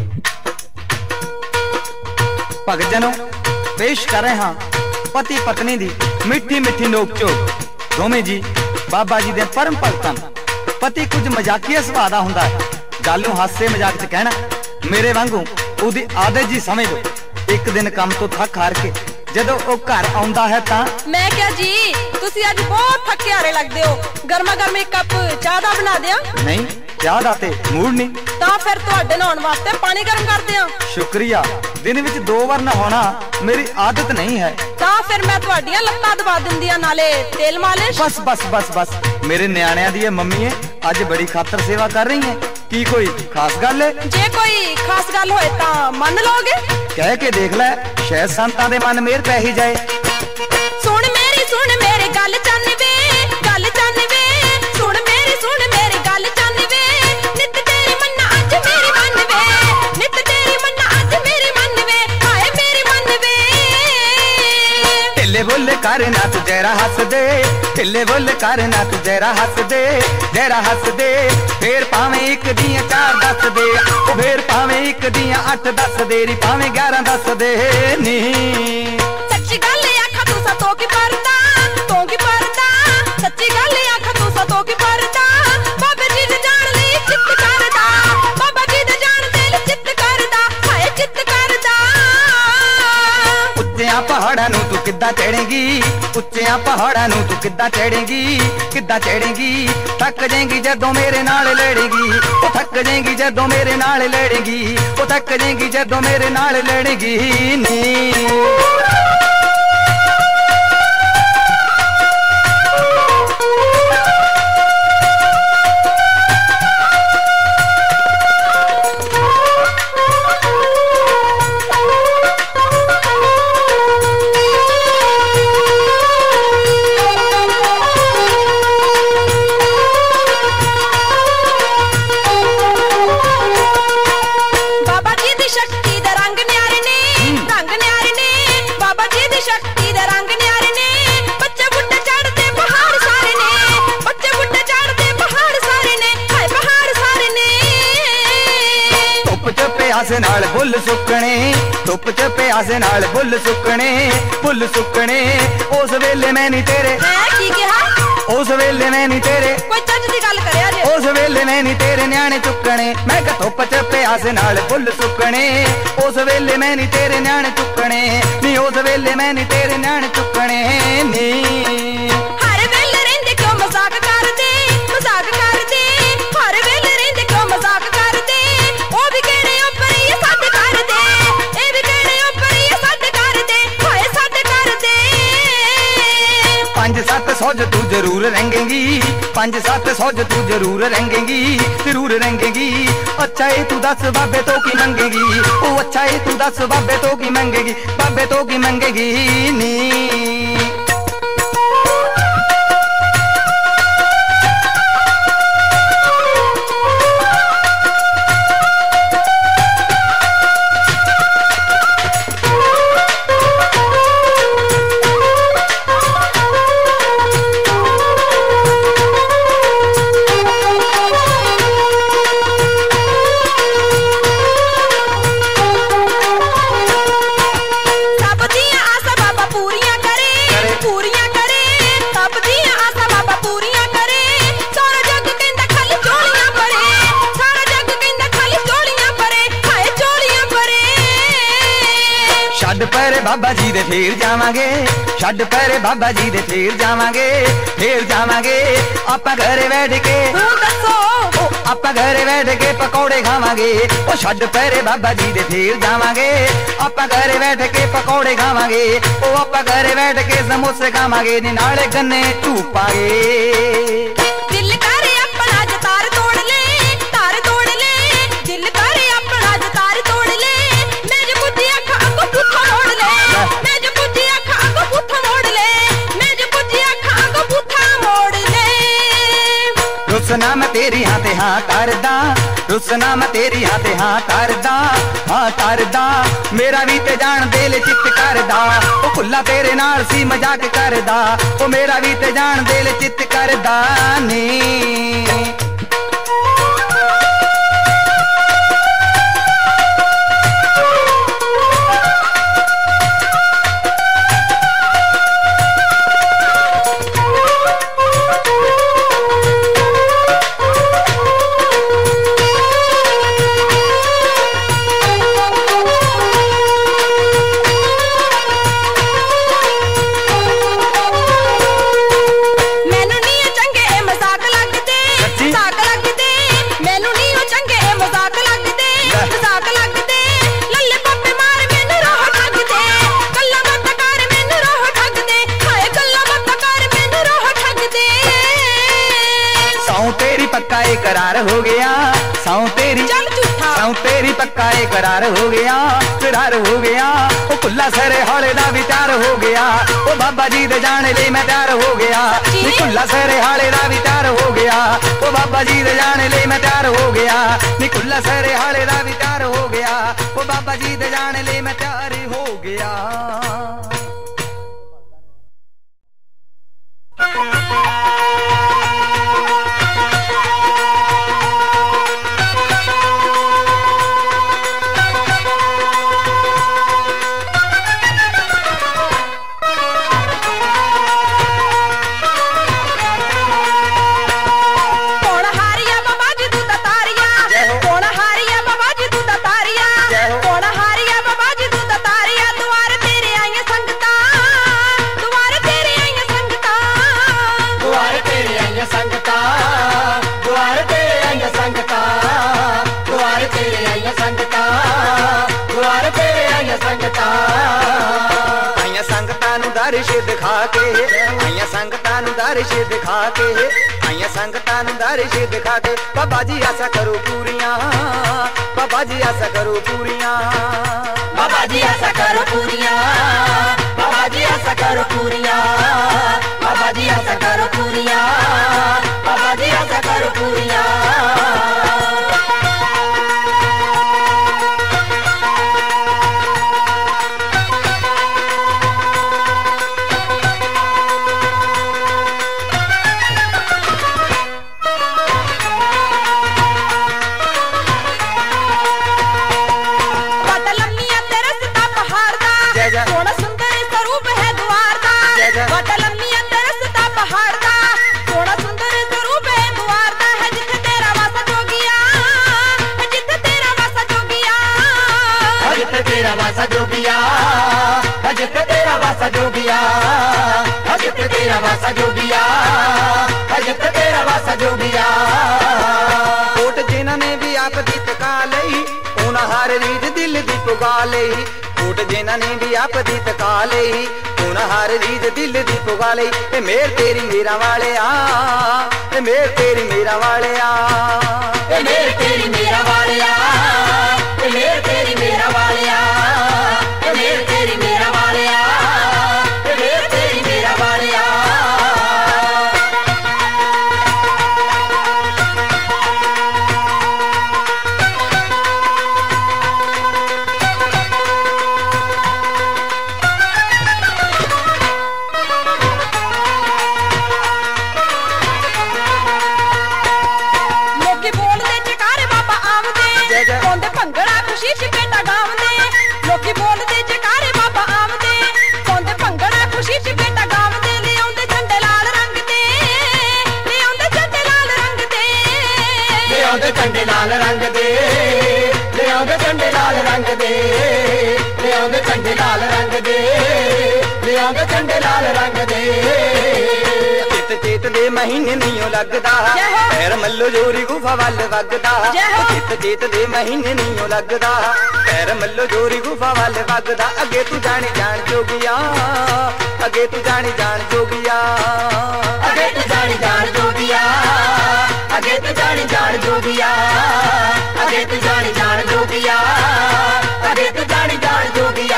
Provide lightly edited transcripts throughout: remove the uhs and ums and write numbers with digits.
भगत जनों पेश कर रहे हाँ पति पत्नी दी मिठी मिठी नोक झोक। दोवें जी बाबा जी दे परम भगतां। पति कुछ मजाकिया सुभाਅ दा हुंदा है, गल नूं हासे मजाक च कहना मेरे वांगू उहदी आदत जी समझ लो। एक दिन काम तो थक हार के जदों ओ घर आउंदा है तां मैं क्या जी तुसी अज बहुत थके हारे लगदे हो, गर्मा गर्म एक कप चाह दा बना दियां? नहीं चाह दा ते मूड नहीं। तां फिर तुहाडे नहाउण वास्ते पानी गर्म कर दियां? शुक्रिया, दिन विच 2 बार नहाउणा मेरी आदत नहीं है। तां फिर मैं तुहाडियां लत्तां दबा दिंदियां नाले तेल मालिश। बस बस बस बस मेरे न्याणियां दी मम्मी है अज बड़ी खातर सेवा कर रही है। की कोई खास गल है? जे कोई खास गल होए तां मन लोगे? कह के देख ले शायद संतां दे मन मेर पै ही जाए। सुन मेरी गल चन वे, गल चन वे। सुन मेरी गल चन वे। नित तेरी मन्ना अज मेरी मन वे, नित तेरी मन्ना अज मेरी मन वे, हाय मेरी मन वे। ढिले बोले कर ना तू जरा हस दे, ढिले बोले कर ना तू जरा हस दे, जरा हस दे। फिर भावें एक दियां 4 दस दे, फिर भावें एक दियां 8 दस दे, भावें 11 दस दे नी। सच्ची गल आखा तू सा तो की परदा, तो की परदा। सच्ची गल आखा तू सा तो की परदा। बाबा जी दे जान लई चित करदा, बाबा जी दे जान दिल चित करदा, हाय चित करदा। उच्चियां पहाड़ां नूं तू किद्दां चढ़ेगी, उच्चियां पहाड़ां नूं तू किद्दां चढ़ेगी, किद्दां चढ़ेगी। थक जाएगी जदों मेरे नाल लड़ेगी, ओ थक जाएगी जदों मेरे नाल लड़ेगी, ओ थक जाएगी जदों मेरे नाल लड़ेगी नी। प्यासे नाल बुल सुकने, धुप च प्यासे नाल बुल सुकने, बुल सुकने। उस वेले मैं नहीं तेरे, की कहा? उस वेले मैं नहीं तेरे, कोई चज दी गल करया जे। उस वेले मैं नहीं तेरे न्याणे चुकने। मैं कहा धुप च प्यासे नाल बुल सुकने, उस वेले मैं नहीं तेरे न्याणे चुकने नी, उस वेले मैं नहीं तेरे न्याणे चुकने नी। हर वेले रहिंदे क्यों मजाक करदे, मजाक करदे। हर वेले रहिंदे क्यों मजाक करदे। ओ भी कहने ऊपर ये सद कर दे, ए भी कहने ऊपर ये सद कर दे, हाय सद कर दे। 5-7 सौज तू जरूर रंगेगी, 5-7 सौज तू जरूर रंगेगी, जरूर रंगेगी। अच्छा है तू दस बाबे तो की मंगेगी, ओ अच्छा है तू दस बाबे तो की मंगेगी, बाबे तो की मंगेगी नी। छड़ पैरे बाबा जी दे फिर जावांगे, छड़ पैरे बाबा जी दे फिर जावांगे, फिर जावांगे। आपां घरे बैठ के आपां घरे बैठ के पकौड़े खावांगे, ओ छड़ पैरे बाबा जी दे फिर जावांगे। आपां घरे बैठ के पकौड़े खावांगे, ओ आपां घरे बैठ के समोसे खावांगे, नाले गन्ने चूपांगे। दिल करे अपना जतार तोड़ ले, तार तोड़ ले। दिल करे अपना जतार तोड़ ले। मैं जो बुद्धि अखा अगो पुठा मोड़ ले, मैं जो बुद्धि अखा अगो पुठा मोड़ ले, मैं जो बुद्धि अखा अगो पुठा मोड़ ले। रुसना मैं तेरी हाँ ते हाँ करदा, रुसना मैं तेरी हाँ ते हाँ करदा, हाँ करदा। मेरा भी ते जान दिल चित करदा, ओ खुला तेरे नाल सी मजाक करदा, ओ मेरा भी ते जान दिल चित करदा नी। साऊं तेरी पक्का करार हो गया, करार हो गया। ओ कुल्ला सरे हाले दा भी त्यार हो गया, ओ बाबा जी दे जाने ले मैं त्यार हो गया। नी कुल्ला सरे हाले दा भी त्यार हो गया, ओ बाबा जी दे जाने ले मैं त्यार हो गया। नी कुल्ला सरे हाले दा भी त्यार हो गया, ओ बाबा जी दे जाने ले मैं त्यार हो गया। आइया संगतां नूं दर्श दिखा के, आइया संगतां नूं दर्श दिखा के, आइया संगतां नूं दर्श दिखा के। बाबा जी आसा करो पूरियां, बाबा जी आसा करो पूरियां, बाबा जी आसा करो पूरियां, बाबा जी आसा करो पूरियां, बाबा जी आसा करो पूरियां, बाबा जी आसा करो पूरियां। तेरा वासा जोगिया, हजत तेरा वासा जोगिया, हजत तेरा वासा जोगिया, हजत तेरा वासा जोगिया। कोट जिन्हां ने भी आप दी तका लई, उन्हां हर रीत दिल दी पुगा लई। कोट जिन्हां ने भी आप दी तका लई, उन्हां हर रीत दिल दी पुगा लई। ते मेर तेरी मेरा वाले आ, ते मेर तेरी मेरा वाले आ, ते मेर तेरी मेरा वाले आ, ते मेर तेरी मेरा वाले आ, ते मेर तेरी मेरा वाले आ, ते मेर तेरी मेरा वाले आ। झंडे लाल रंग दे, ले आंदे झंडे लाल रंग दे, ले आंदे झंडे लाल रंग दे, ले आंदे झंडे लाल रंग दे। चित चेत दे महीने नहीं लगदा, पैर मल्लो जोरी गुफा वल वगदा। चित चेत दे महीने नहीं लगदा, पैर मल्लो जोरी गुफा वल वगदा। अगे तू जाने जान जोगिया, अगे तू जाने जान जोगिया, अगे तू जाने जान जोगिया, अगे तू जाने जान जोगिया, अगे तू जाने जान जोगिया, अगे तू जाने जान जोगिया।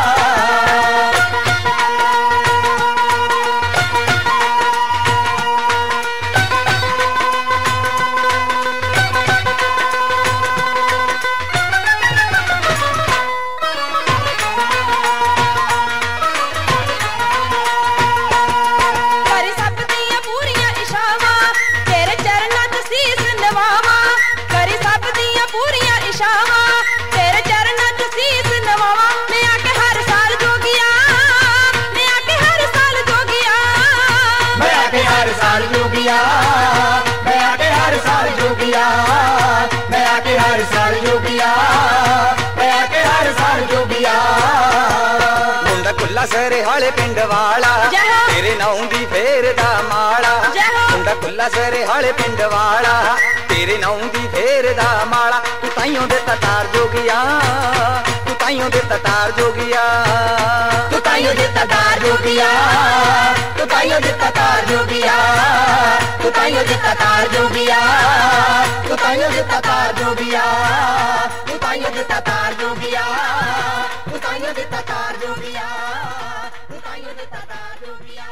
जोगिया मैं आके हर साल जोगिया, मैं आके हर साल जोगिया, मैं आके हर साल जोगिया। मुंडा कुल्ला सरे हाले पिंड वाला, तेरे नाम दी फेर दा माला। मुंडा कुल्ला सरे हाले पिंड वाला, तेरे नाम दी फेर दा माला। तू ताइयों दे तार जोगिया, तू ताइयों दे तार जोगिया, तू ताइयों दिता तार जोगिया, तू ताइयों दिता तार जोगिया, तू ताइयों दिता तार जोगिया, तू ताइयों दिता तार जोगिया, तू ताइयों दिता तार जोगिया, तू ताइयों दिता तार जोगिया, तू ताइयों दिता तार जोगिया।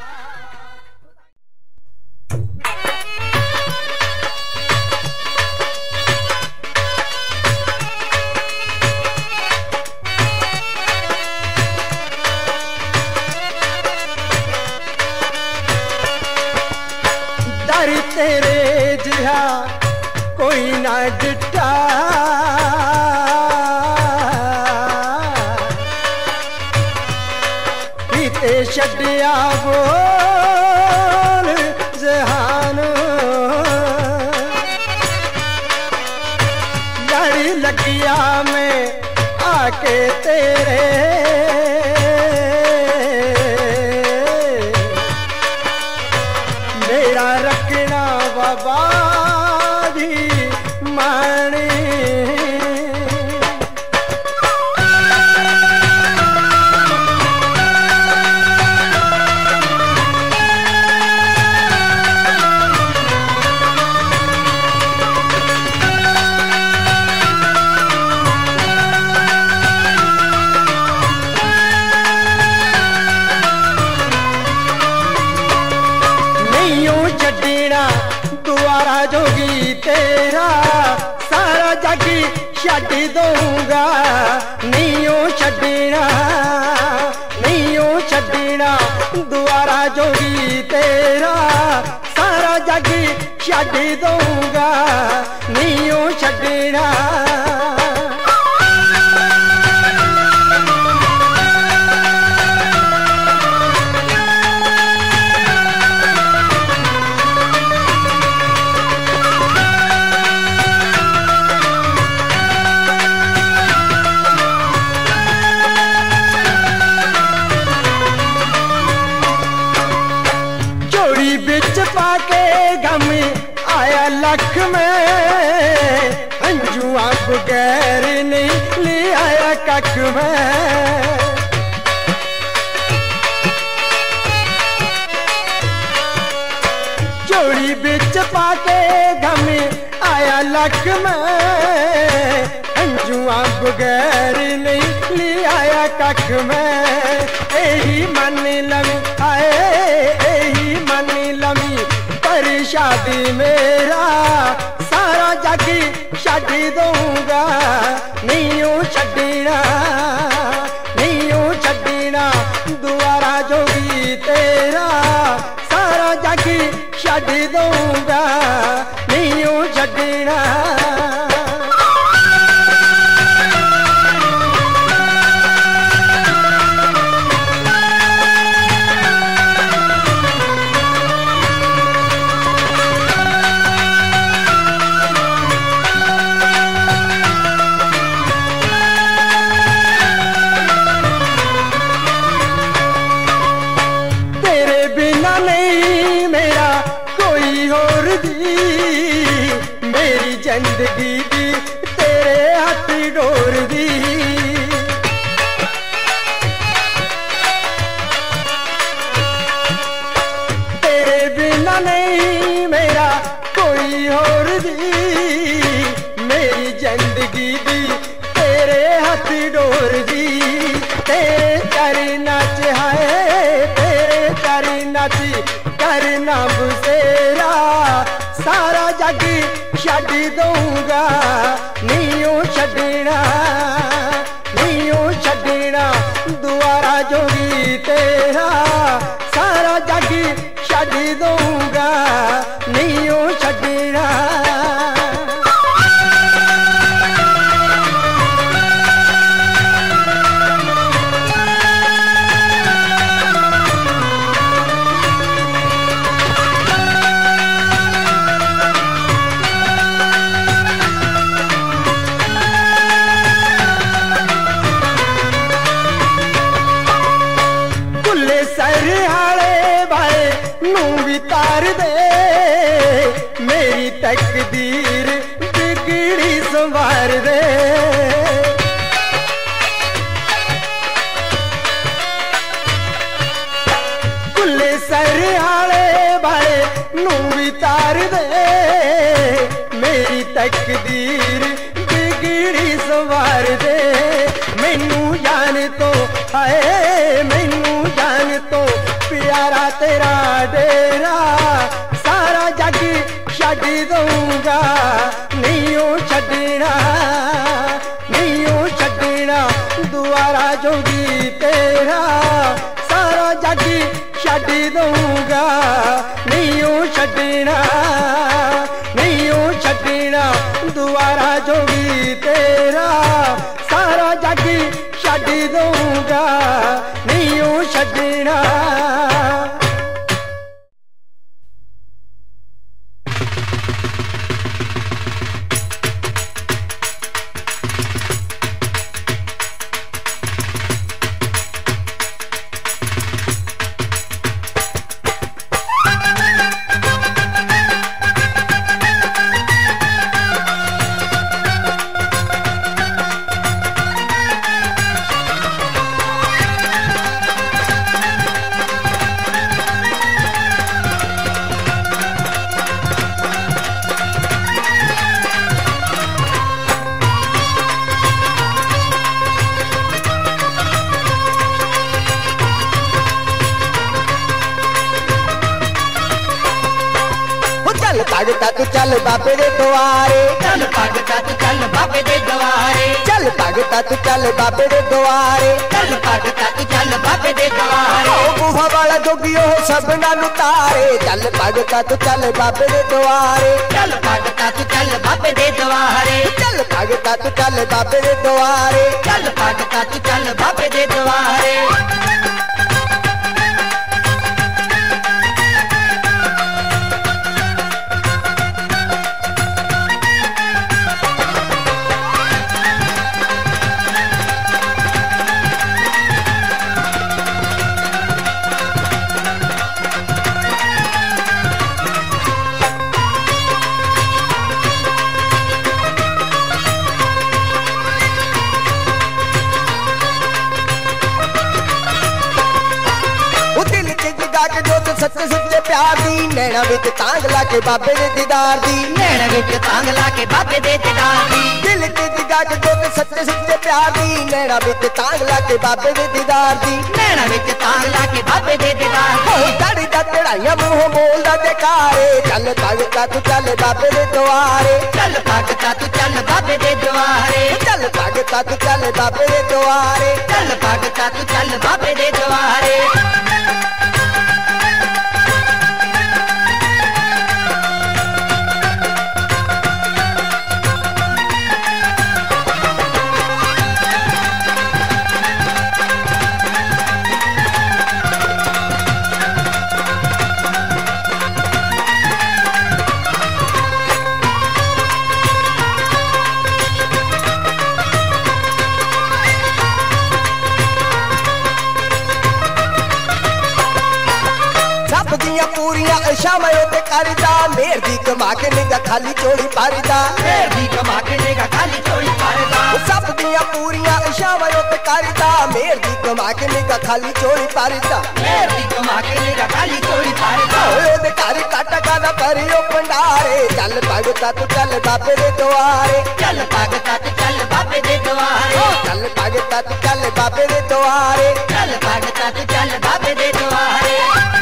तेरे जिहा कोई ना डिठा, पीते छड्डिया बोल जहान, लड़ी लगिया में आके तेरे, मेरा रखना बाबा जी मानी। दुआरा जोगी तेरा सारा जग छड्ड दूंगा, नहीं छड्डना, नहीं छड्डना, दुआरा जोगी तेरा सारा जग छड्ड दूंगा, नहीं छड्डना। पाके गम आया लख में, अंजुआ बगैर नहीं ले आया कख में, जोड़ी बिच पाके गम आया लख में, अंजुआ बगैर नहीं ले आया कख में, यही मन लमी आए, यही मन लमी पर शादी मेरा सारा जग छड्ड दूंगा, नहीं छड्डना, नहीं छड्डना, दुआरा जोगी तेरा सारा जग छड्ड दूंगा, नहीं छड्डना। मेरी जिंदगी दी तेरे हाथ डोर दी, तेरे बिना नहीं मेरा कोई और दी, मेरी जिंदगी दी तेरे हाथ डोर दी, तेरे करना चाहे, तेरे करना करना बसेरा सारा जग छड्ड दूंगा, नहीं छड्डना, नहीं छड्डना, दुआरा जोगी तेरा सारा जग छड्ड दूंगा, नहीं छड्डना। तार दे मेरी तकदीर बिगड़ी संवार दे, मार दे मेरी तकदीर बिगड़ी सवार दे मैनू जान तो हाय मैनू जान तो प्यारा तेरा डेरा सारा जग छड्ड दूंगा नहीं ओ छड्डना नहीं ओ छड्डना दुआरा जोगी तेरा सारा जग छड्ड दूंगा नहीं ओ छड्डना नहीं ओ छड्डना दुआरा जोगी तेरा सारा जग छड्ड दूंगा नहीं ओ छड्डना। भगता तू चल बाबे दे द्वारे चल भगता तू चल बाबे दे द्वारे चल भगता तू चल बाबे दे द्वारे चल भगता तू चल बाबे दे द्वारे गुहा वाला जोगी हो सब नाल उतारे चल भगता तू चल बाबे दे द्वारे चल भगता तू चल बाबे दे द्वारे चल भगता तू चल बाबे दे द्वारे चल भगता तू चल बाबे दे द्वारे। सच्चे सच्चे प्यार दी नैना विच तांग ला के बाबे दे दीदार दी नैना विच तांग ला के बाबे दे दीदार दी दिल ते जगा के जो सच्चे सच्चे प्यार दी नैना विच तांग ला के बाबे दे दीदार दी नैना विच तांग ला के बाबे दे दीदार हो दाड़ी दा चढ़ाइयां मुंह बोलदा जयकारे चल भगता तू चल बाबे दे द्वारे चल भगता तू चल बाबे दे द्वारे चल भगता तू चल बाबे दे द्वारे चल भगता तू चल बाबे दे द्वारे। पूरिया शाम ते करदा मेर दी कमा के निगा खाली चोली पारदा मेर दी कमा के निगा खाली चोली पारदा सब दियां पूरिया शाम ते करदा मेर दी कमा के निगा खाली चोली पारदा मेर दी कमा के निगा खाली चोली पारदा ओए दे कारी काटा कादा परियो पंडारे चल भगता तू चल बाबे दे द्वारे चल भगता तू चल बाबे दे द्वारे चल भगता तू चल बाबे दे द्वारे चल भगता तू चल बाबे दे द्वारे।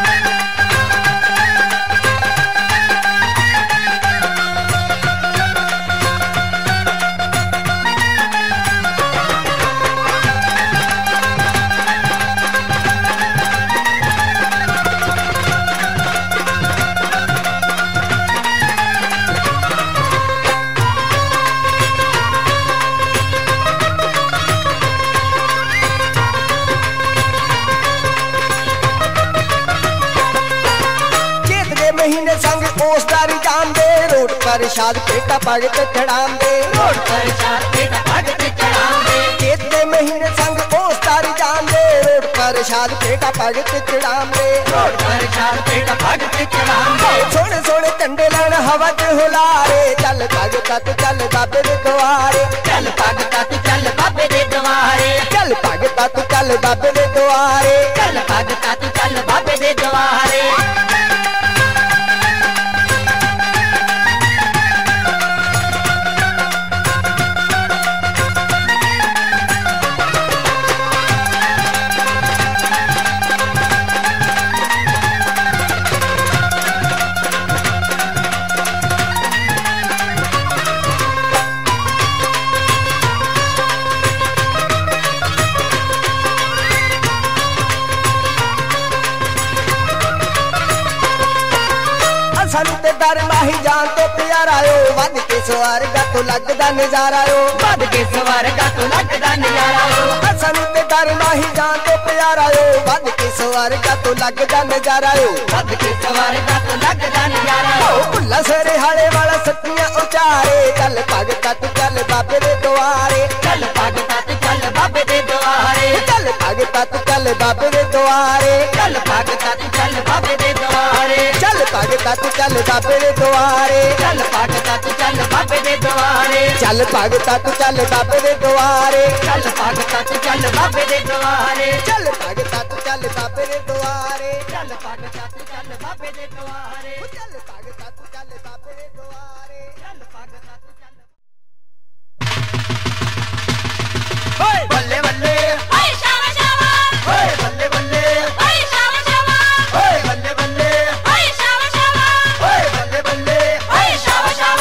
महीने संग ओसदारी जान दे रोड पर शाद पेटा भगत चढ़ान दे रोड पर शाद पेटा भगत चढ़ान दे चेत दे महीने संग ओसदारी जान दे रोड पर शाद पेटा भगत चढ़ान दे रोड पर शाद पेटा भगत चढ़ान दे सोने सोने झंडे लान हवा च हुलारे चल भगता तू चल बाबे दे द्वारे चल भगता तू चल बाबे दे द्वारे चल भगता तू चल बाबे दे द्वारे चल भगता तू चल बाबे दे द्वारे। ਸਾਨੂੰ ਤੇ ਡਰ ਨਹੀਂ ਜਾਨ ਤੋਂ ਪਿਆਰਾ ਓ ਵੱਧ ਕੇ ਸਵਾਰਗਾ ਤੋਂ ਲੱਗਦਾ ਨਜ਼ਾਰਾ ਓ ਵੱਧ ਕੇ ਸਵਾਰਗਾ ਤੋਂ ਲੱਗਦਾ ਨਜ਼ਾਰਾ ਓ ਸਾਨੂੰ ਤੇ ਡਰ ਨਹੀਂ ਜਾਨ ਤੋਂ ਪਿਆਰਾ ਓ ਵੱਧ ਕੇ ਸਵਾਰਗਾ ਤੋਂ ਲੱਗਦਾ ਨਜ਼ਾਰਾ ਓ ਵੱਧ ਕੇ ਸਵਾਰਗਾ ਤੋਂ ਲੱਗਦਾ ਨਜ਼ਾਰਾ ਓ ਭੁੱਲਾ ਸਰੇ ਹਾਲੇ ਵਾਲਾ ਸੱਚੀਆਂ ਉਚਾਰੇ ਚੱਲ ਭਗਤਾ ਤੂੰ ਚੱਲ ਬਾਬੇ ਦੇ ਦੁਆਰੇ ਚੱਲ ਭਗਤਾ ਤੂੰ ਚੱਲ ਬਾਬੇ ਦੇ ਦੁਆਰੇ ਚੱਲ ਭਗਤਾ ਤੂੰ ਚੱਲ ਬਾਬੇ ਦੇ ਦੁਆਰੇ ਚੱਲ ਭਗਤਾ ਤੂੰ ਚੱਲ ਬਾਬੇ ਦੇ ਦੁਆਰੇ ਚੱਲ ਭਗਤਾ ਤੂੰ ਚੱਲ ਬਾਬੇ ਦੇ ਦੁਆਰੇ ਚੱਲ ਭਗਤਾ ਤੂੰ ਚੱਲ ਬਾਬੇ ਦੇ ਦੁਆਰੇ ਚੱਲ ਭਗਤਾ ਤੂੰ ਚੱਲ ਬਾਬੇ ਦੇ ਦੁਆਰੇ ਚੱਲ ਭਗਤਾ ਤੂੰ ਚੱਲ ਬਾਬੇ ਦੇ ਦੁਆਰੇ ਚੱਲ ਭਗਤਾ ਤੂੰ ਚੱਲ ਬਾਬੇ ਦੇ ਦੁਆਰੇ ਚੱਲ ਭਗਤਾ ਤੂੰ ਚੱਲ ਬਾਬੇ ਦੇ ਦੁਆਰੇ ਚੱਲ ਭਗਤਾ ਤੂੰ ਚੱਲ ਬਾਬੇ ਦੇ ਦੁਆਰੇ ਚੱਲ ਭਗਤਾ ਤੂੰ ਚੱਲ ਓਏ ਬੱਲੇ ਬੱਲੇ ਓਏ ਸ਼ਾਵਾ ਸ਼ਾਵਾ ਓਏ ਬੱਲੇ ਬੱਲੇ ਓਏ ਸ਼ਾਵਾ ਸ਼ਾਵਾ ਓਏ ਬੱਲੇ ਬੱਲੇ ਓਏ ਸ਼ਾਵਾ ਸ਼ਾਵਾ ਓਏ ਬੱਲੇ ਬੱਲੇ ਓਏ ਸ਼ਾਵਾ ਸ਼ਾਵਾ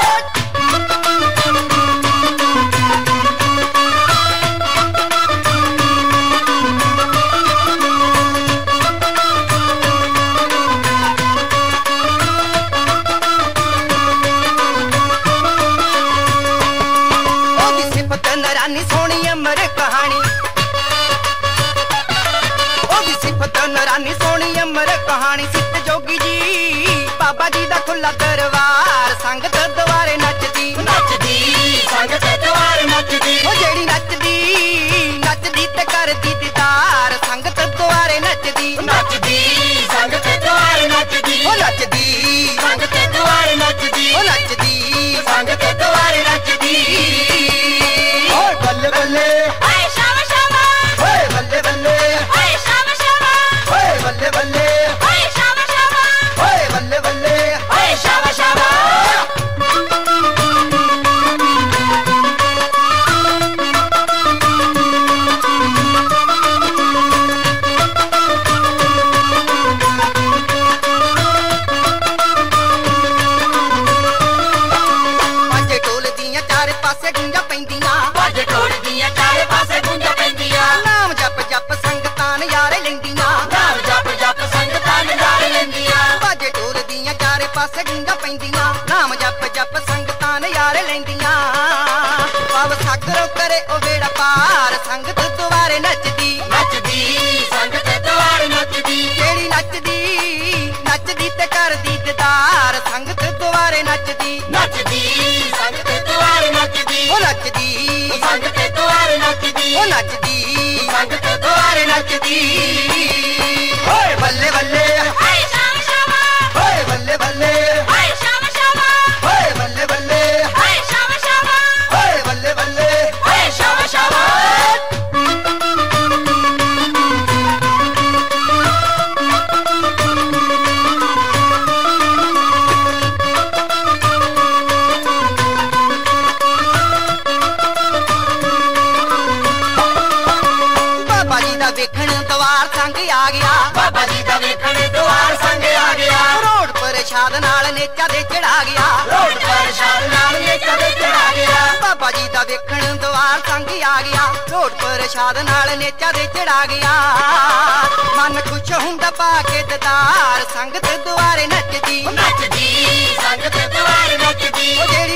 ਉਹਦੀ ਸਿਫਤ ਨਰਾਨੀ ਸੋਹਣੀ ਅਮਰ ਕਹਾਣੀ ਉਹਦੀ ਸਿਫਤ ਨਰਾਨੀ ਸੋਹਣੀ ਅਮਰ ਕਹਾਣੀ ਸਿੱਧ ਜੋਗੀ ਜੀ ਬਾਬਾ ਜੀ ਦਾ ਖੁੱਲਾ ਦਰਬਾਰ ਸੰਗਤ ਦੁਆਰੇ ਨੱਚਦੀ ਸੰਗਤ ਦੁਆਰ ਨੱਚਦੀ ਉਹ ਜਿਹੜੀ ਨੱਚਦੀ ਤੇ ਕਰਦੀ ਦੀਦਾਰ ਸੰਗਤ ਦੁਆਰੇ ਨੱਚਦੀ ਸੰਗਤ ਦੁਆਰ ਨੱਚਦੀ ਉਹ ਨੱਚਦੀ ਸੰਗਤ ਦੁਆਰ ਨੱਚਦੀ ਉਹ ਨੱਚਦੀ ਸੰਗਤ ਦੁਆਰ ਨੱਚਦੀ ਓਏ ਬੱਲੇ ਬੱਲੇ ਓਏ ਸ਼ਾਵਾ ਸ਼ਾਵਾ ਓਏ ਬੱਲੇ ਬੱਲੇ ਓਏ ਸ਼ਾਵਾ ਸ਼ਾਵਾ ਓਏ ਬੱਲੇ ਬੱਲੇ ਓਏ ਸ਼ਾਵਾ ਸ਼ਾਵਾ ਓਏ ਬੱਲੇ ਬੱਲੇ ਓਏ ਸ਼ਾਵਾ ਸ਼ਾਵਾ ਬਾਜੇ ਢੋਲ ਦੀਆਂ ਚਾਰੇ ਪਾਸੇ ਗੂੰਜਾਂ ਪੈਂਦੀਆਂ ਵੱਜ ਢੋਲ ਦੀਆਂ ਚਾਰੇ ਪਾਸੇ ਗੂੰਜਾਂ ਪੈਂਦੀਆਂ ਨਾਮ ਜਪ ਜਪ ਸੰਗਤਾਂ ਨਜ਼ਾਰੇ ਲੈਂਦੀਆਂ ਨਾਮ ਜਪ ਜਪ ਸੰਗਤਾਂ ਨਜ਼ਾਰੇ ਲੈਂਦੀਆਂ ਬਾਜੇ ਢੋਲ ਦੀਆਂ ਚਾਰੇ ਪਾਸੇ ਗੂੰਜਾਂ ਪੈਂਦੀਆਂ ਨਾਮ ਜਪ ਜਪ ਸੰਗਤਾਂ ਨਜ਼ਾਰੇ ਲੈਂਦੀਆਂ ਪਵ ਸਾਗਰੋਂ ਕਰੇ ਉਹ ਵੇੜਾ ਪਾਰ ਸੰਗਤ ਦੁਆਰੇ ਨੱਚਦੀ ਸੰਗਤ ਦੁਆਰ ਨੱਚਦੀ ਜਿਹੜੀ ਨੱਚਦੀ ਤੇ ਕਰਦੀ ਦੀਦਾਰ ਸੰਗਤ ਦੁਆਰੇ ਨੱਚਦੀ ਸੰਗਤ ਦੁਆਰ ਨੱਚਦੀ ਉਹ ਨੱਚਦੀ ਸੰਗਤ ਦੁਆਰ ਨੱਚਦੀ ਉਹ ਨੱਚਦੀ ਸੰਗਤ ਦੁਆਰ ਨੱਚਦੀ ਓਏ ਬੱਲੇ ਬੱਲੇ ਓਏ ਸ਼ਾਵਾ ਸ਼ਾਵਾ ਓਏ ਬੱਲੇ ਬੱਲੇ ਓਏ ਸ਼ਾਵਾ ਸ਼ਾਵਾ ਓਏ ਬੱਲੇ ਬੱਲੇ ਓਏ ਸ਼ਾਵਾ ਸ਼ਾਵਾ ਓਏ ਬੱਲੇ ਬੱਲੇ ਓਏ ਸ਼ਾਵਾ ਸ਼ਾਵਾ ਬਾਬਾ ਜੀ ਦਾ ਵੇਖਣ ਦਵਾਰ ਸੰਗ ਆ ਗਿਆ ਬਾਬਾ ਜੀ ਦਾ ਵੇਖਣ ਦੁਆਰ ਸੰਗ ਆ ਗਿਆ ਰੋਡ ਪ੍ਰਸ਼ਾਦ ਨਾਲ ਨੇਚਾ ਦੇ ਚੜਾ ਗਿਆ ਰੋਡ ਪਰ ਸ਼ਾਲ ਨਾਲ ਇਹ ਕਦੇ ਚੜਾ ਗਿਆ ਬਾਬਾ ਜੀ ਦਾ ਵੇਖਣ ਦਵਾਰ ਸੰਗ ਆ ਗਿਆ ਰੋਡ ਪ੍ਰਸ਼ਾਦ ਨਾਲ ਨੇਚਾ ਦੇ ਚੜਾ ਗਿਆ ਮਨ ਖੁਸ਼ ਹੁੰਦਾ ਪਾ ਕੇ ਦਦਾਰ ਸੰਗਤ ਦੁਆਰੇ ਨੱਚਦੀ ਸੰਗਤ ਦੁਆਰ ਨੱਚਦੀ ਉਹ ਜਿਹੜੀ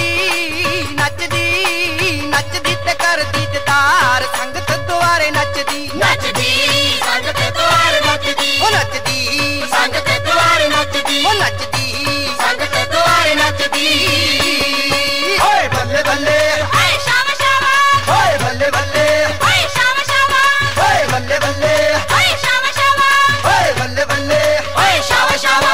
ਨੱਚਦੀ ਤੇ ਕਰਦੀ ਦਦਾਰ ਸੰਗਤ ਦੁਆਰੇ ਨੱਚਦੀ ਸੰਗਤ ਦੁਆਰ ਨੱਚਦੀ ਉਹ ਨੱਚਦੀ ਸੰਗਤ ਦੁਆਰ ਨੱਚਦੀ ਉਹ ਨੱਚਦੀ ਸੰਗਤ ਦੁਆਰ ਨੱਚਦੀ ਓਏ ਬੱਲੇ ਬੱਲੇ ਓਏ ਸ਼ਾਵਾ ਸ਼ਾਵਾ ਓਏ ਬੱਲੇ ਬੱਲੇ ਓਏ ਸ਼ਾਵਾ ਸ਼ਾਵਾ ਓਏ ਬੱਲੇ ਬੱਲੇ ਓਏ ਸ਼ਾਵਾ ਸ਼ਾਵਾ ਓਏ ਬੱਲੇ ਬੱਲੇ ਓਏ ਸ਼ਾਵਾ ਸ਼ਾਵਾ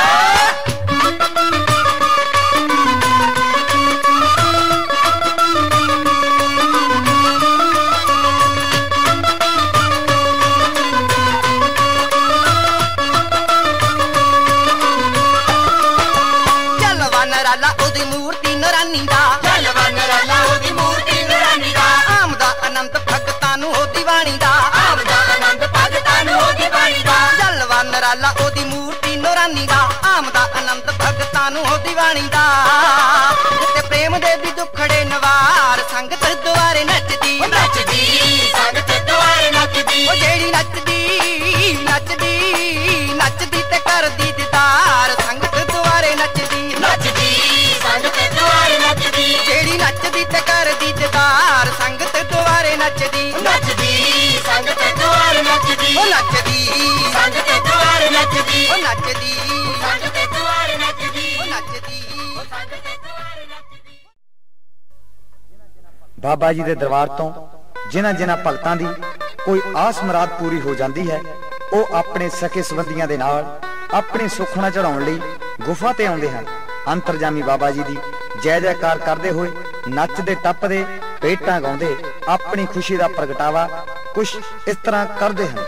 ਜਲਵਾ ਨਰਾਲਾ ਉਹਦੀ ਮੂਰਤੀ ਨਰਾਨੀ ਦਾ ਜਲਵਨ ਰਾਲਾ ਉਹਦੀ ਮੂਰਤੀ ਨੂਰਾਨੀ ਦਾ ਆਮਦਾ ਅਨੰਤ ਭਗਤਾਂ ਨੂੰ ਉਹਦੀ ਬਾਣੀ ਦਾ ਆਮਦਾ ਆਨੰਦ ਭਗਤਾਂ ਨੂੰ ਉਹਦੀ ਬਾਣੀ ਦਾ ਜਲਵਾ ਨਰਾਲਾ ਉਹਦੀ ਮੂਰਤੀ ਨੂਰਾਨੀ ਦਾ ਆਮਦਾ ਅਨੰਤ ਭਗਤਾਂ ਨੂੰ ਉਹਦੀ ਬਾਣੀ ਦਾ ਜਿੱਤੇ ਪ੍ਰੇਮ ਦੇ ਵੀ ਦੁੱਖੜੇ ਨਵਾਰ ਸੰਗਤ ਦੁਆਰੇ ਨੱਚਦੀ ਸੰਗਤ ਦੁਆਰ ਨੱਚਦੀ ਉਹ ਜਿਹੜੀ ਨੱਚਦੀ ਤੇ ਕਰਦੀ ਦੀਦਾਰ ਸੰਗਤ ਦੁਆਰੇ ਨੱਚਦੀ ਸੰਗ ਤੇ ਦੁਆਰ ਨੱਚਦੀ ਨੱਚਦੀ ਸੰਗ ਤੇ ਦੁਆਰ ਨੱਚਦੀ। ਬਾਬਾ ਜੀ ਦੇ ਦਰਬਾਰ ਤੋਂ ਜਿਨ੍ਹਾਂ ਜਿਨ੍ਹਾਂ ਭਗਤਾਂ ਦੀ ਕੋਈ ਆਸ ਮੁਰਾਦ ਪੂਰੀ ਹੋ ਜਾਂਦੀ ਹੈ, ਉਹ ਆਪਣੇ ਸਕੇ ਸੰਬੰਧੀਆਂ ਦੇ ਨਾਲ ਆਪਣੇ ਸੁੱਖਣਾ ਚੜਾਉਣ ਲਈ ਗੁਫਾ ਤੇ ਆਉਂਦੇ ਹਨ। ਅੰਤਰਜਾਮੀ ਬਾਬਾ ਜੀ ਦੀ ਜੈ ਜੈਕਾਰ ਕਰਦੇ ਹੋਏ ਨੱਚਦੇ ਟੱਪਦੇ ਭੇਟਾਂ ਗਾਉਂਦੇ ਆਪਣੀ ਖੁਸ਼ੀ ਦਾ ਪ੍ਰਗਟਾਵਾ ਕੁਛ ਇਸ ਤਰ੍ਹਾਂ ਕਰਦੇ ਹਨ।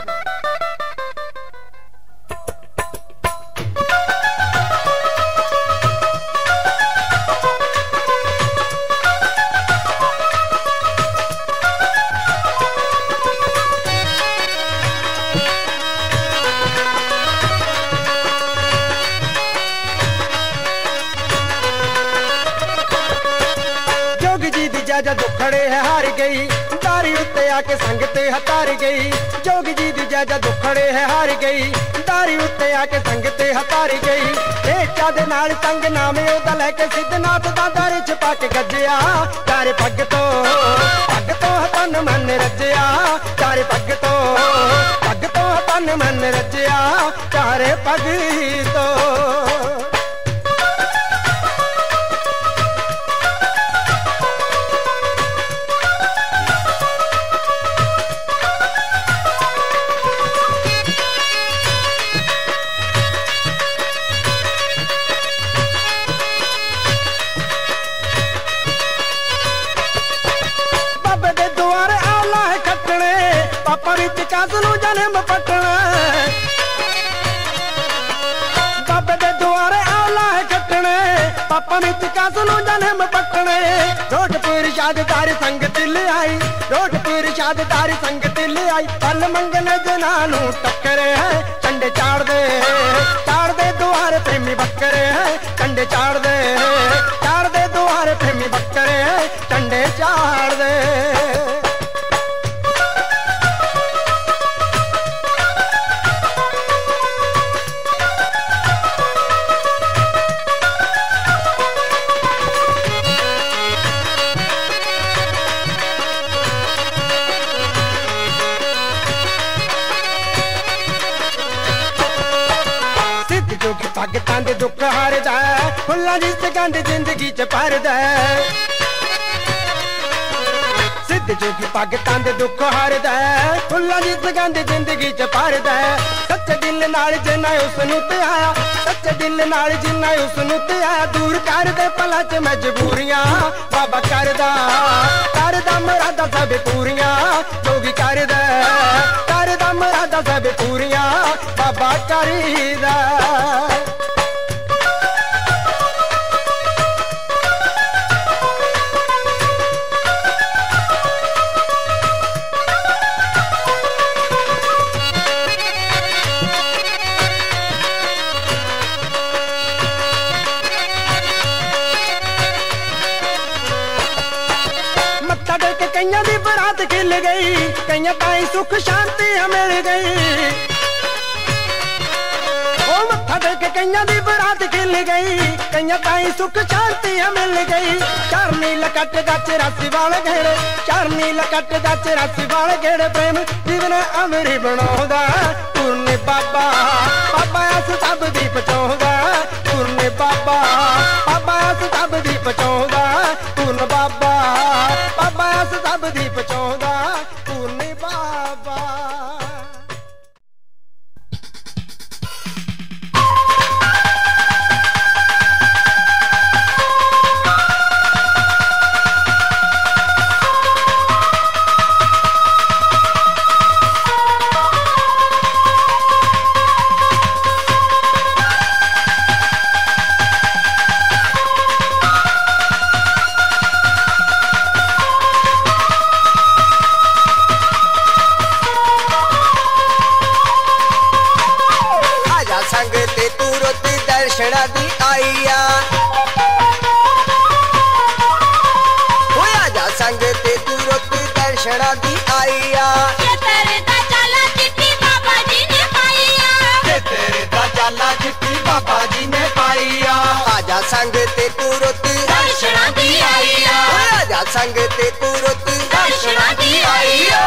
जद दुखड़े है हार गई दारी उत्ते आके संग ते हतार गई। जोगी जी दी जद दुखड़े है हार गई दारी उत्ते आके संग ते हतार गई। भेटा दे नाल संग नाम ओदा लैके सिद्धनाथ दा दर च पा के गजया। चारे पग तो तन मन रजया चारे पग तो तन मन रजया चारे पग तो। पापा विच कासलू जन्म पटना बाबे दे दुआरे आला है कटने। पापा विच कासलू जन्म पटने। रोट पीर शाददार संग तिल आई रोट पीर शाददार संग तिल आई। पल मंगन जनानू टक्करे है कंडे चाड़ दे दुआरे प्रेमी बकरे है कंडे चाड़ दे दुआरे प्रेमी बकरे है कंडे चाड़ दे। भगतां दे दुख हारदा फुल्लां दी सगंध जिंदगी च भरदा। सिद्ध जोगी भगतां दे दुख हारदा फुल्लां दी सगंध जिंदगी च भरदा। सच्चे दिल नाल जिन्ना उसनूं ते आया सच्चे दिल नाल जिन्ना उसनूं ते आया। दूर कर दे पलां च मजबूरियां बाबा करदा मुरादां सब पूरियां। जोगी करदा मुरादां सब पूरियां बाबा करदा। कईयां दी बरात खिल गई कईयां ताई सुख शांति मिल गई। ओ मत्था टेक कईयां दी बरात खिल गई कईयां ताई सुख शांति मिल गई। चारनी लकट दा 84 वाल घेरे चारनी लकट दा 84 वाल घेरे। प्रेम जीवन अमरी बनाउंदा पूर्णे बाबा अस सब दी पचाउंदा। पूर्णे बाबा अस सब दी पचाउंदा। पूर्ण बाबा अस सब दी पचाउंदा। पूर्णे बाबा दर्शना दी आईया होया जा संग ते तू रोती दर्शना दी आईया। तेरे दा चाला चिट्ठी बाबा जी ने पाईया तेरे दा चाला चिट्ठी बाबा जी ने पाईया। आजा संग ते तू रोती दर्शना दी आईया होया जा संग ते तू रोती दर्शना दी आईया।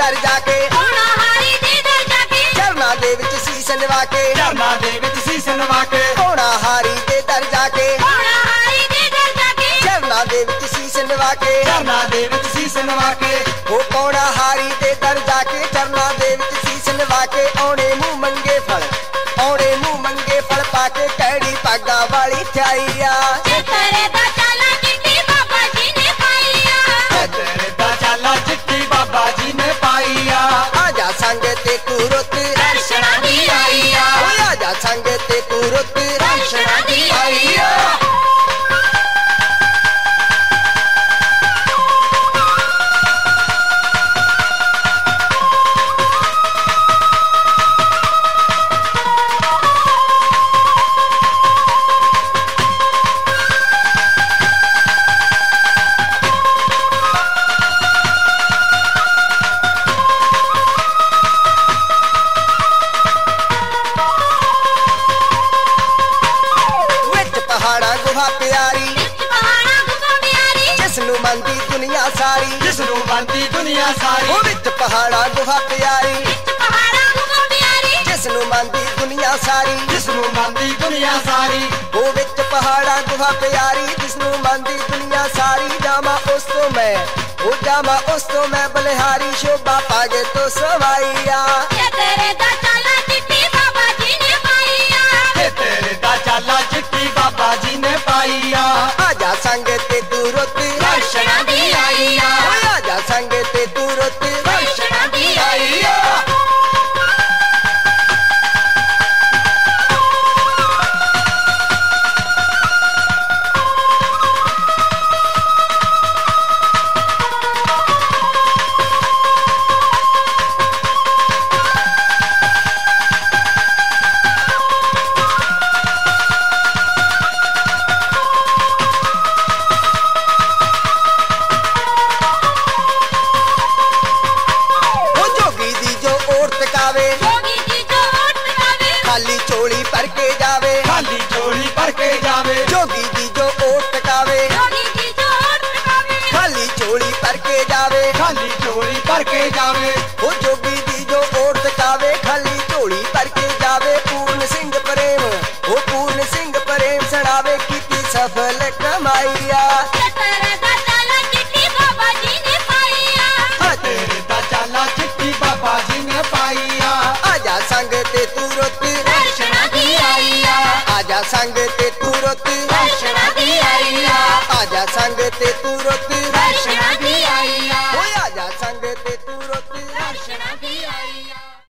ਦਰ ਜਾ ਕੇ ਹੋਣਾ ਹਾਰੀ ਦੇ ਦਰ ਜਾ ਕੇ ਚਰਨਾਂ ਦੇ ਵਿੱਚ ਸੀਸ ਨਿਵਾ ਕੇ ਚਰਨਾਂ ਦੇ ਵਿੱਚ ਸੀਸ ਨਵਾ ਕੇ ਹੋਣਾ ਹਾਰੀ ਦੇ ਦਰ ਜਾ ਕੇ ਹੋਣਾ ਹਾਰੀ ਦੇ ਦਰ ਜਾ ਕੇ ਚਰਨਾਂ ਦੇ ਵਿੱਚ ਸੀਸ ਨਿਵਾ ਕੇ ਚਰਨਾਂ ਦੇ ਵਿੱਚ ਸੀਸ ਨਵਾ ਕੇ ਉਹ ਪੌਣਾ ਹਾਰੀ ਦੇ ਦਰ ਜਾ ਕੇ ਚਰਨਾਂ ਦੇ ਵਿੱਚ ਸੀਸ ਨਿਵਾ ਕੇ ਆਉਣੇ ਮੂੰਹ ਮੰਗੇ ਫਲ ਪਾ ਕੇ ਕੈੜੀ ਪਾਗਾ ਵਾਲੀ ਥਾਈਆ ਤੇ ਤੇਰੇ ਦਾ ਚਾਲਾ ਚਿੱਟੀ ਬਾਬਾ ਜੀ ਨੇ ਪਾਈਆ ਤੇਰੇ ਦਾ ਚਾਲਾ ਚਿੱਟੀ ਬਾਬਾ ਜੀ ਨੇ ਪਾਈਆ ਆਜਾ ਸੰਗ ਤੇ ਤੂੰ ਰੁੱਤ ਦਰਸ਼ਨਾਂ ਦੀ ਆਈਆ ਓਏ ਆਜਾ ਸੰਗ ਤੇ ਤੂੰ ਰੁੱਤ ਦਰਸ਼ਨਾਂ ਦੀ ਆਈਆ ਪਹਾੜਾ ਗੁਹਾ ਪਿਆਰੀ ਵਿੱਚ ਪਹਾੜਾ ਗੁਫਾ ਪਿਆਰੀ ਜਿਸ ਨੂੰ ਮੰਨਦੀ ਦੁਨੀਆ ਸਾਰੀ ਜਿਸ ਨੂੰ ਮੰਨਦੀ ਦੁਨੀਆ ਸਾਰੀ ਉਹ ਵਿੱਚ ਪਹਾੜਾ ਗੁਹਾ ਪਿਆਰੀ ਵਿੱਚ ਪਹਾੜਾ ਗੁਫਾ ਪਿਆਰੀ ਜਿਸ ਨੂੰ ਮੰਨਦੀ ਦੁਨੀਆ ਸਾਰੀ ਜਿਸ ਨੂੰ ਮੰਨਦੀ ਦੁਨੀਆ ਸਾਰੀ ਉਹ ਵਿੱਚ ਪਹਾੜਾ ਗੁਹਾ ਪਿਆਰੀ ਜਿਸ ਨੂੰ ਮੰਨਦੀ ਦੁਨੀਆ ਸਾਰੀ ਜਾਵਾਂ ਉਸ ਤੋਂ ਮੈਂ ਬਲਿਹਾਰੀ ਸ਼ੋਭਾ ਪਾਗੇ ਤੋਂ ਸਵਾਈਆ ਤੇ ਤੇਰੇ ਦਾ ਚਾਲਾ ਚਿੱਟੀ ਬਾਬਾ ਜੀ ਨੇ ਪਾਈਆ ਤੇਰੇ ਦਾ ਚਾਲਾ ਚਿੱਟੀ ਬਾਬਾ ਜੀ ਨੇ ਪਾਈਆ ਆਜਾ ਸੰਗ ਤੇ ਤੂੰ ਰੁੱਤ ਦਰਸ਼ਨਾਂ ਦੀ ਆਈਆ ਓਏ ਆਜਾ ਸੰਗ ਤੇ ਤੂੰ ਰੁੱਤ ਦਰਸ਼ਨਾਂ ਦੀ ਆਈਆ ਜੋਗੀ ਜੀ ਜੋ ਓਟ ਕਾਵੇ ਖਾਲੀ ਝੋਲੀ ਭਰ ਕੇ ਜਾਵੇ ਖਾਲੀ ਝੋਲੀ ਭਰ ਕੇ ਜਾਵੇ ਜੋਗੀ ਦੀ ਜੋ ਓਟ ਟਕਾਵੇ ਜੋਗੀ ਜੀ ਜੋ ਓਟ ਕਾਵੇ ਖਾਲੀ ਝੋਲੀ ਭਰ ਕੇ ਜਾਵੇ ਖਾਲੀ ਝੋਲੀ ਭਰ ਕੇ ਜਾਵੇ ਉਹ ਜੋਗੀ ਦੀ ਜੋ ਓਟ ਟਕਾਵੇ ਖਾਲੀ ਝੋਲੀ ਭਰ ਕੇ ਜਾਵੇ ਪੂਰਨ ਸਿੰਘ ਪ੍ਰੇਮ ਸੜਾਵੇ ਕੀਤੀ ਸਫਲ ਕਮਾਈਆ ਤੇ ਤੇਰੇ ਦਾ ਚਾਲਾ ਚਿੱਟੀ ਬਾਬਾ ਜੀ ਨੇ ਪਾਈਆ ਤੇਰੇ ਦਾ ਚਾਲਾ ਚਿੱਟੀ ਬਾਬਾ ਜੀ ਨੇ ਪਾਈਆ ਆਜਾ ਸੰਗ ਤੇ ਤੂੰ ਰੁੱਤ ਦਰਸ਼ਨਾਂ ਦੀ ਆਈਆ ਆਜਾ ਸੰਗ ਤੇ ਤੂੰ ਰੁੱਤ ਦਰਸ਼ਨਾਂ ਦੀ ਆਈਆ ਆਜਾ ਸੰਗ ਤੇ ਤੂੰ ਰੁੱਤ ਦਰਸ਼ਨਾਂ ਦੀ ਆਈਆ ਓਏ ਆਜਾ ਸੰਗ ਤੇ ਤੂੰ ਰੁੱਤ